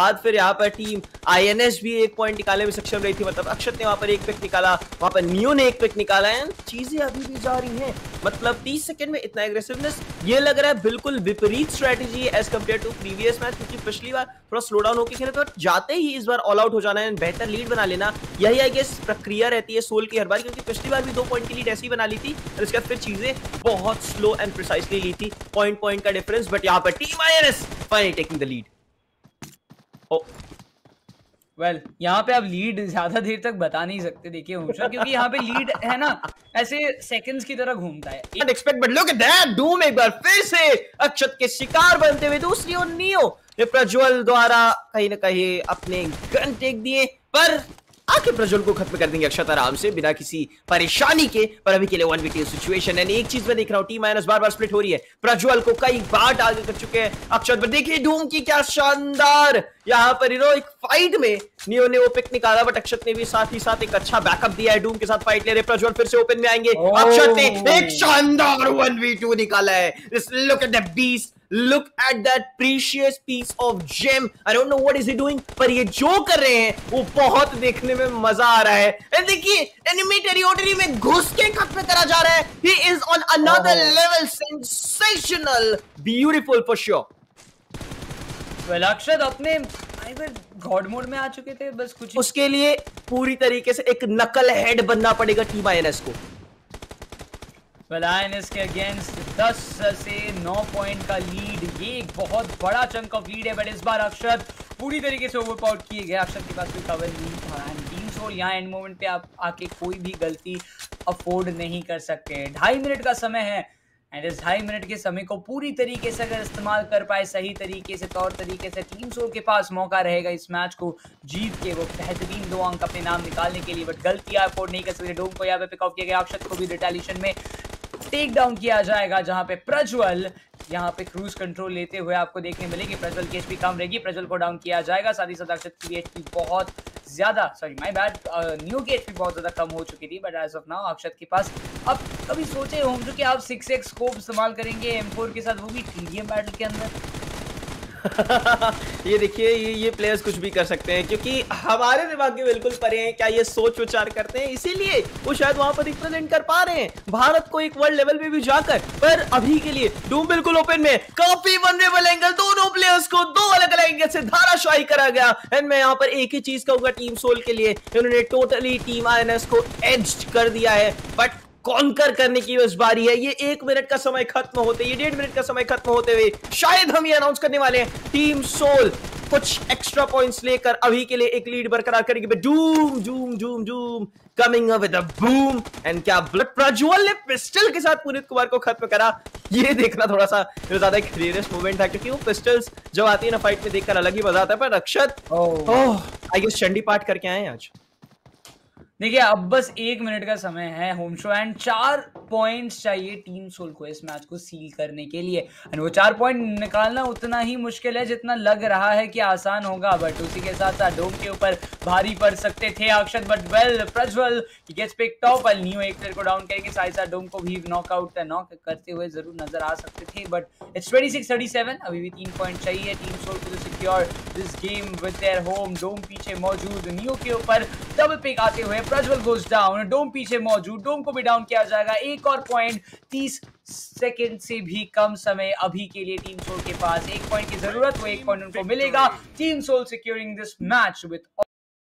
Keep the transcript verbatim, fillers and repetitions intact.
बाद फिर यहाँ पर टीम आईएनएस भी एक पॉइंट निकालने में सक्षम रही थी, मतलब अक्षत ने वहां पर एक पिक निकाला, वहां पर नियो ने एक पिक निकाला है। चीजें अभी भी जा रही हैं, मतलब तीस सेकंड में इतना एग्रेसिवनेस, ये लग रहा है बिल्कुल विपरीत strategy as compare to previous match, क्योंकि पिछली बार थोड़ा स्लो डाउन होकर खेले तो जाते ही इस बार ऑल आउट हो जाना है, बेहतर लीड बना लेना, यही आई गेस प्रक्रिया रहती है सोल की हर बार, क्योंकि पिछली बार भी दो पॉइंट की लीड ऐसी बना ली थी और इसके बाद फिर चीजें बहुत स्लो एंड प्रिसाइसली ली थी, पॉइंट पॉइंट का डिफरेंस। बट यहाँ पर team INS finally taking the lead. Oh well well, यहाँ पे आप लीड ज्यादा देर तक बता नहीं सकते, देखिए हमेशा, क्योंकि यहाँ पे लीड है ना ऐसे सेकंड्स की तरह घूमता है। Expect but look at that, doom एक बार फिर से अक्षत के शिकार बनते हुए, दूसरी ओर नियो ने प्रज्वल द्वारा कहीं ना कहीं अपने गन टेक दिए, पर आखिर प्रज्वल को खत्म कर देंगे अक्षत आराम से बिना किसी परेशानी के। पर अभी के लिए वन वी टू सिचुएशन है। एक चीज मैं देख रहा हूं, टीम माइनस बार बार स्प्लिट हो रही है, प्रज्वल को कई बार टारगेट कर चुके हैं अक्षत, पर देखिए डूम की क्या शानदार यहाँ पर हीरोइक फाइट में नियो ने वो पिक निकाला, बट अक्षत ने भी साथ ही साथ एक अच्छा बैकअप दिया है, डूम के साथ फाइट ले रहे। प्रज्वल फिर से ओपन में आएंगे, अक्षत ने एक शानदार वन वी टू निकाला है। Look at the beast, look at that precious piece of gem. I don't know what is he doing, पर ये जो कर रहे हैं वो बहुत देखने में मजा आ रहा है। देखिए एनिमी टेरिटरी में घुस के खत्म करा जा रहा है। He is on another oh. level, sensational, beautiful for sure. well, अक्षत अपने गॉड मोड में आ चुके थे, बस कुछ उसके लिए पूरी तरीके से एक नकल हेड बनना पड़ेगा टीम आईएनएस को। well, आईएनएस के अगेंस्ट दस से नौ पॉइंट का लीड, ये एक बहुत बड़ा चंक ऑफ लीड है, बट इस बार अक्षत पूरी तरीके से ओवरपावर्ड किए गए। अक्षत के पास कोई कवर नहीं था एंड टीम सोल यहाँ एंड मोमेंट पे आप आके कोई भी गलती अफोर्ड नहीं कर सकते। ढाई मिनट का समय है एंड इस ढाई मिनट के समय को पूरी तरीके से अगर इस्तेमाल कर पाए सही तरीके से, तौर तरीके से, टीम सोल के पास मौका रहेगा इस मैच को जीत के वो बेहतरीन दो अंक अपने नाम निकालने के लिए, बट गलतियां अफोर्ड नहीं कर सकते। डोम को यहाँ पे पिक ऑफ किया गया, अक्षत को भी रिटेलिएशन में टेक डाउन किया जाएगा, जहां पे प्रज्वल यहां पे क्रूज कंट्रोल लेते हुए आपको देखने मिलेगी। प्रज्वल की एचपी कम रहेगी, प्रज्वल को डाउन किया जाएगा, साथ ही साथ अक्षत की एचपी बहुत ज्यादा, सॉरी माय बैड, न्यू की एचपी बहुत ज्यादा कम हो चुकी थी, but as of now Akshat के पास, अब कभी सोचे होंगे कि आप सिक्स एक्स स्कोप इस्तेमाल करेंगे एम फोर के साथ, वो भी टीडीएम बैटल के अंदर। ये देखिए ये ये प्लेयर्स कुछ भी कर सकते हैं, क्योंकि हमारे दिमाग के बिल्कुल परे हैं, क्या ये सोच विचार करते हैं, इसीलिए वो शायद वहां पर रिप्रेजेंट कर पा रहे हैं भारत को एक वर्ल्ड लेवल पे भी जाकर। पर अभी के लिए डूम बिल्कुल ओपन में, काफी वनरेबल एंगल, दोनों प्लेयर्स को दो अलग अलग एंगल से धाराशाही करा गया। एंड मैं यहाँ पर एक ही चीज कहूंगा टीम सोल के लिए, इन्होंने टोटली टीम आईएनएस को एज्ड कर दिया है, बट कॉन्कर करने की बस बारी है। ये एक मिनट का समय खत्म होते, ये डेढ़ मिनट का समय खत्म होते हुए शायद हम ये अनाउंस करने वाले हैं, टीम सोल कुछ एक्स्ट्रा पॉइंट्स लेकर अभी के लिए एक लीड बरकरार करेगी। Doom doom doom doom coming up with a boom, and क्या प्रज्वल ने पिस्टल के साथ पुनीत कुमार को खत्म करा, ये देखना थोड़ा सा ज्यादा एक हिलेरियस मोमेंट था, क्योंकि वो पिस्टल्स जब आती है ना फाइट में देखकर अलग ही मजा आता है। पर अक्षत ओह आई गेस चंडी पाठ करके आए हैं आज। देखिए अब बस एक मिनट का समय है होम शो एंड चार पॉइंट्स चाहिए टीम सोल को इस मैच को सील करने के लिए, एंड वो चार पॉइंट निकालना उतना ही मुश्किल है जितना लग रहा है कि आसान होगा, बट उसी के साथ साथ डोम के ऊपर भारी पड़ सकते थे Akshat, but well Prajwal gets picked up, और नियो एक प्लेयर को डाउन करेंगे, साथ ही साथ डोम को भी नॉकआउट नॉक करते हुए जरूर नजर आ सकते थे, but it's twenty six thirty seven, अभी भी तीन पॉइंट चाहिए टीम सोल को secure this game with their home. Doom पीछे मौजूद, नियो के ऊपर डबल पिक आते हुए प्रज्वल गोज डाउन, डोम पीछे मौजूद, डोम को भी डाउन किया जाएगा। एक और पॉइंट, तीस सेकंड से भी कम समय अभी के लिए टीम सोल के पास, एक पॉइंट की जरूरत, वो एक पॉइंट उनको मिलेगा। Team soul securing this match with